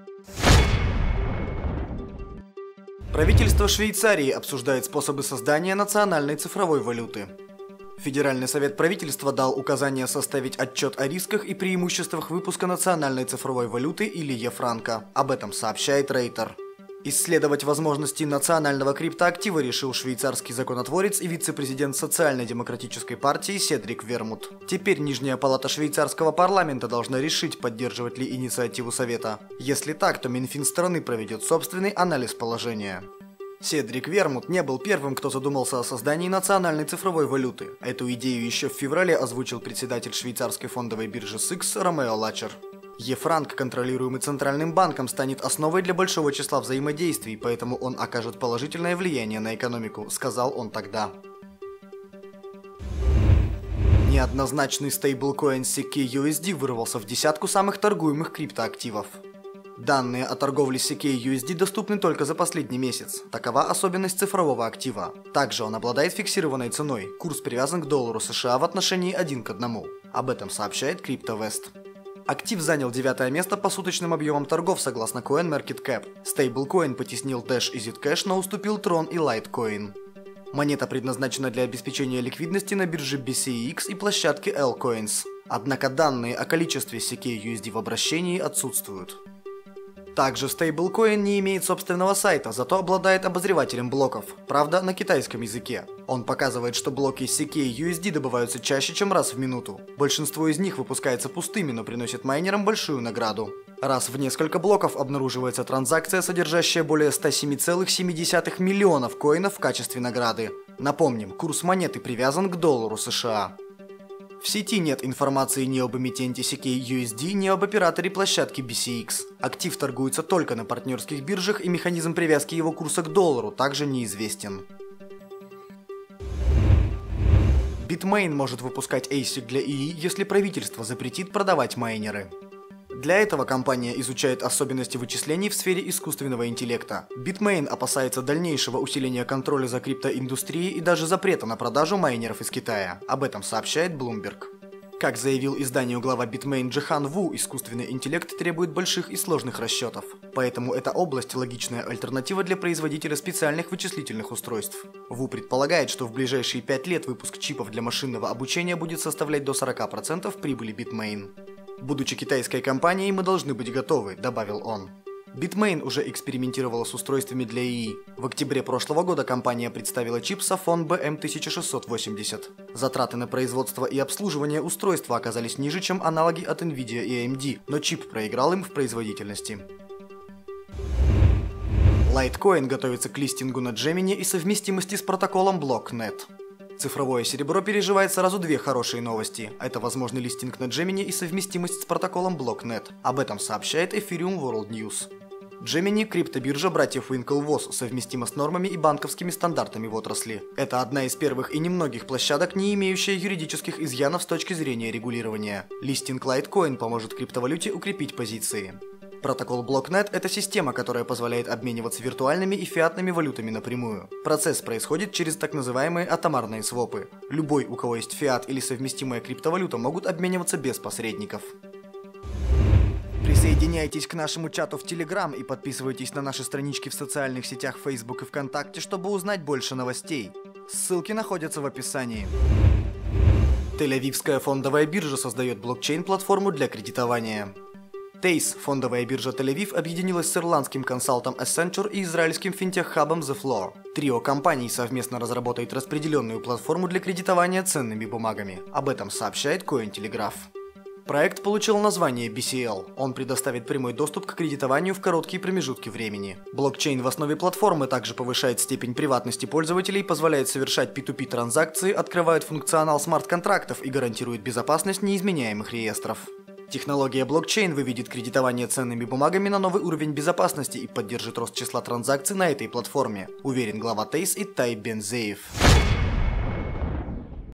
Правительство Швейцарии обсуждает способы создания национальной цифровой валюты. Федеральный совет правительства дал указание составить отчет о рисках и преимуществах выпуска национальной цифровой валюты или е-франка. Об этом сообщает Рейтер. Исследовать возможности национального криптоактива решил швейцарский законотворец и вице-президент Социально-демократической партии Седрик Вермут. Теперь Нижняя палата швейцарского парламента должна решить, поддерживать ли инициативу Совета. Если так, то Минфин страны проведет собственный анализ положения. Седрик Вермут не был первым, кто задумался о создании национальной цифровой валюты. Эту идею еще в феврале озвучил председатель швейцарской фондовой биржи SIX Ромео Лачер. Е-франк, контролируемый Центральным банком, станет основой для большого числа взаимодействий, поэтому он окажет положительное влияние на экономику, сказал он тогда. Неоднозначный стейблкоин CKUSD вырвался в десятку самых торгуемых криптоактивов. Данные о торговле CKUSD доступны только за последний месяц. Такова особенность цифрового актива. Также он обладает фиксированной ценой. Курс привязан к доллару США в отношении 1 к 1. Об этом сообщает CryptoVest. Актив занял 9 место по суточным объемам торгов согласно CoinMarketCap. Стейблкоин потеснил Dash и Zcash, но уступил Tron и Litecoin. Монета предназначена для обеспечения ликвидности на бирже BCX и площадке Lcoins. Однако данные о количестве CKUSD в обращении отсутствуют. Также стейблкоин не имеет собственного сайта, зато обладает обозревателем блоков, правда на китайском языке. Он показывает, что блоки CKUSD добываются чаще, чем раз в минуту. Большинство из них выпускается пустыми, но приносит майнерам большую награду. Раз в несколько блоков обнаруживается транзакция, содержащая более 107,7 миллионов коинов в качестве награды. Напомним, курс монеты привязан к доллару США. В сети нет информации ни об эмитенте CKUSD, ни об операторе площадки BCX. Актив торгуется только на партнерских биржах, и механизм привязки его курса к доллару также неизвестен. Bitmain может выпускать ASIC для ИИ, если правительство запретит продавать майнеры. Для этого компания изучает особенности вычислений в сфере искусственного интеллекта. Bitmain опасается дальнейшего усиления контроля за криптоиндустрией и даже запрета на продажу майнеров из Китая. Об этом сообщает Bloomberg. Как заявил изданию глава Bitmain Джихан Ву, искусственный интеллект требует больших и сложных расчетов. Поэтому эта область – логичная альтернатива для производителя специальных вычислительных устройств. Ву предполагает, что в ближайшие 5 лет выпуск чипов для машинного обучения будет составлять до 40% прибыли Bitmain. «Будучи китайской компанией, мы должны быть готовы», – добавил он. Bitmain уже экспериментировала с устройствами для ИИ. В октябре прошлого года компания представила чип Safon BM1680. Затраты на производство и обслуживание устройства оказались ниже, чем аналоги от Nvidia и AMD, но чип проиграл им в производительности. Litecoin готовится к листингу на Gemini и совместимости с протоколом BlockNet. Цифровое серебро переживает сразу две хорошие новости. Это возможный листинг на Gemini и совместимость с протоколом BlockNet. Об этом сообщает Ethereum World News. Gemini – криптобиржа братьев Winklevoss, совместима с нормами и банковскими стандартами в отрасли. Это одна из первых и немногих площадок, не имеющая юридических изъянов с точки зрения регулирования. Листинг Litecoin поможет криптовалюте укрепить позиции. Протокол BlockNet – это система, которая позволяет обмениваться виртуальными и фиатными валютами напрямую. Процесс происходит через так называемые атомарные свопы. Любой, у кого есть фиат или совместимая криптовалюта, могут обмениваться без посредников. Присоединяйтесь к нашему чату в Telegram и подписывайтесь на наши странички в социальных сетях Facebook и ВКонтакте, чтобы узнать больше новостей. Ссылки находятся в описании. Тель-Авивская фондовая биржа создает блокчейн-платформу для кредитования. TASE, фондовая биржа Тель-Авив, объединилась с ирландским консалтом Accenture и израильским финтех-хабом The Floor. Трио компаний совместно разработает распределенную платформу для кредитования ценными бумагами. Об этом сообщает Cointelegraph. Проект получил название BCL. Он предоставит прямой доступ к кредитованию в короткие промежутки времени. Блокчейн в основе платформы также повышает степень приватности пользователей, позволяет совершать P2P транзакции, открывает функционал смарт-контрактов и гарантирует безопасность неизменяемых реестров. Технология блокчейн выведет кредитование ценными бумагами на новый уровень безопасности и поддержит рост числа транзакций на этой платформе, уверен глава TASE Иттай Бензеев.